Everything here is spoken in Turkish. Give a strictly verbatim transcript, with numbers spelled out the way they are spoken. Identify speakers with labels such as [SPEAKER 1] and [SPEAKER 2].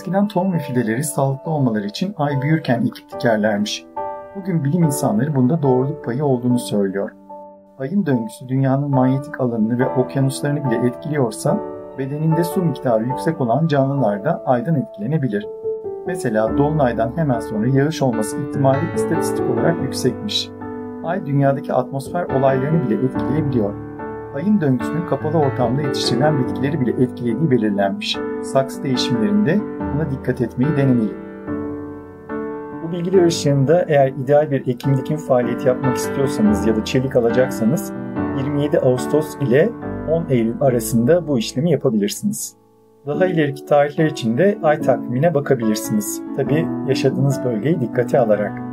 [SPEAKER 1] Eskiden tohum ve fideleri sağlıklı olmaları için ay büyürken ekip dikerlermiş. Bugün bilim insanları bunda doğruluk payı olduğunu söylüyor. Ayın döngüsü dünyanın manyetik alanını ve okyanuslarını bile etkiliyorsa, bedeninde su miktarı yüksek olan canlılar da aydan etkilenebilir. Mesela dolunaydan hemen sonra yağış olması ihtimali istatistik olarak yüksekmiş. Ay dünyadaki atmosfer olaylarını bile etkileyebiliyor. Ayın döngüsünün kapalı ortamda yetiştirilen bitkileri bile etkilediği belirlenmiş. Saksı değişimlerinde buna dikkat etmeyi denemeli. Bu bilgiler ışığında eğer ideal bir ekim dikim faaliyeti yapmak istiyorsanız ya da çelik alacaksanız yirmi yedi Ağustos ile on Eylül arasında bu işlemi yapabilirsiniz. Daha ileriki tarihler için de ay takvimine bakabilirsiniz. Tabii yaşadığınız bölgeyi dikkate alarak.